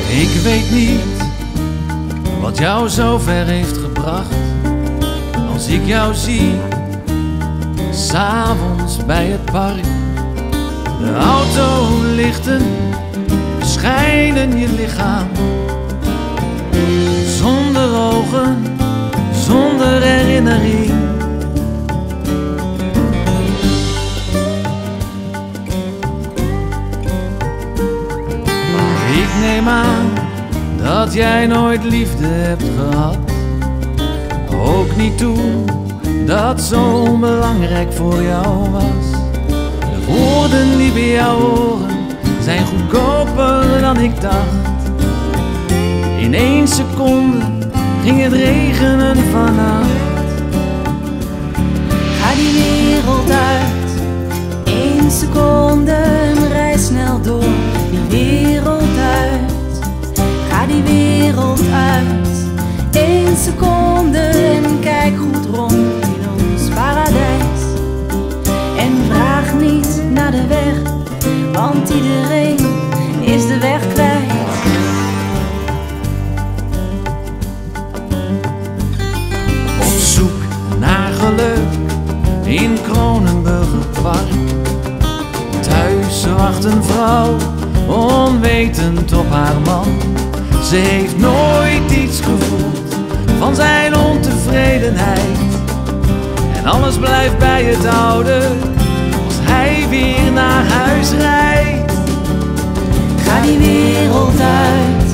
Ik weet niet wat jou zo ver heeft gebracht. Als ik jou zie, 's avonds bij het park. De autolichten beschijnen je lichaam. Zonder ogen, zonder herinnering. Ik neem aan dat jij nooit liefde hebt gehad. Ook niet toen dat zo belangrijk voor jou was. De woorden die bij jou horen zijn goedkoper dan ik dacht. In 1 seconde ging het regenen vannacht. Ga die wereld uit, 1 seconde, reis snel door die wereld uit. Ga die wereld uit, 1 seconde en kijk goed rond in ons paradijs. En vraag niet naar de weg, want iedereen is de weg kwijt. Op zoek naar geluk in Kronenburgerpark. Thuis wacht een vrouw, onwetend op haar man. Ze heeft nooit iets gevoeld van zijn ontevredenheid. En alles blijft bij het oude als hij weer naar huis rijdt. Ga die wereld uit,